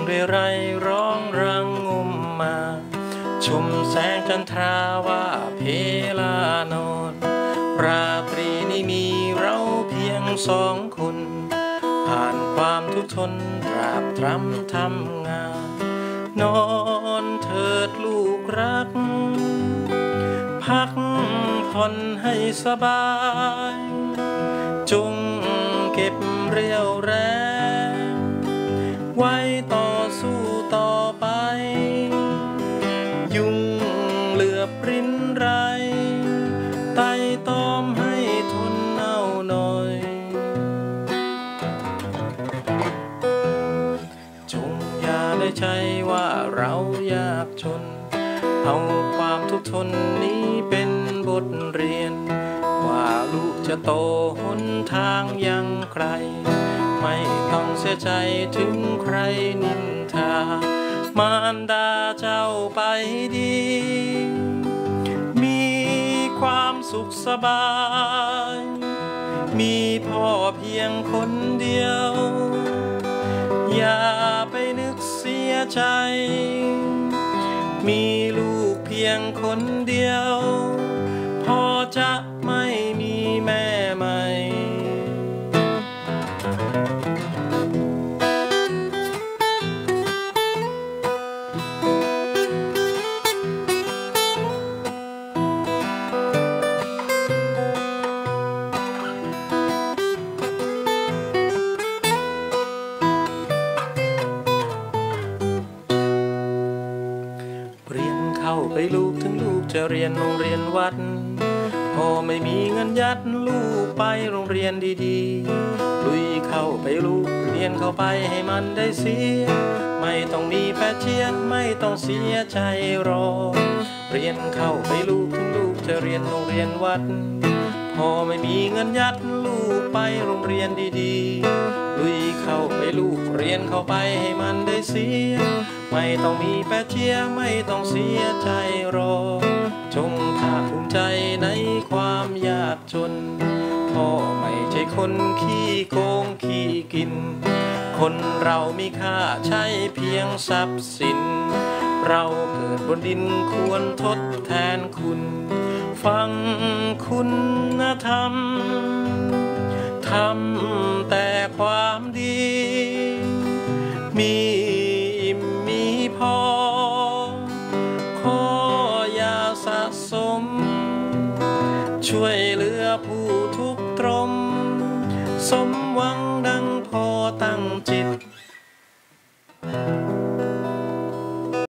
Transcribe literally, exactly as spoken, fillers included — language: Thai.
เรไรร้องรังงมมาชุมแสงจันทราว่าเพลานอนราตรีนี้มีเราเพียงสองคนผ่านความทุกข์ทนตราบตรำทำงานนอนเถิดลูกรักพักผ่อนให้สบายจงเก็บเรี่ยวแรงไว้ต่อสู้ต่อไปยุงเหลือบริ้นไรไต่ตอมให้ทนเอาหน่อยจงอย่าได้ใจว่าเรายากจนเอาความทุกข์ทนนี้เป็นบทเรียนว่าลูกจะโตหนทางยังไกลไม่ต้องเสียใจถึงใครนินทามารดาเจ้าไปดีมีความสุขสบายมีพ่อเพียงคนเดียวอย่าไปนึกเสียใจมีลูกเพียงคนเดียวพ่อจะไม่มีแม่ใหม่เข้าไปลูกถึงลูกจะเรียนโรงเรียนวัดพ่อไม่มีเงินยัดลูกไปโรงเรียนดีๆลุยเข้าไปลูกเรียนเข้าไปให้มันได้เสียไม่ต้องมีแปดเชียร์ไม่ต้องเสียใจรอเรียนเข้าไปลูกถึงลูกจะเรียนโรงเรียนวัดพ่อไม่มีเงินยัดลูกไปโรงเรียนดีๆลุยเข้าไปลูกเรียนเข้าไปให้มันได้เสียไม่ต้องมีแปดเชียร์ไม่ต้องเสียใจรอจงภาคภูมิใจในความยากจนพ่อไม่ใช่คนขี้โกงขี้กินคนเรามีค่าใช้เพียงทรัพย์สินเราเกิดบนดินควรทดแทนคุณฟังคุณธรรมทำแต่ความดีมีอิ่มมีพอขออย่าสะสมช่วยเหลือผู้ทุกข์ตรมสมหวังดังพอตั้งจิต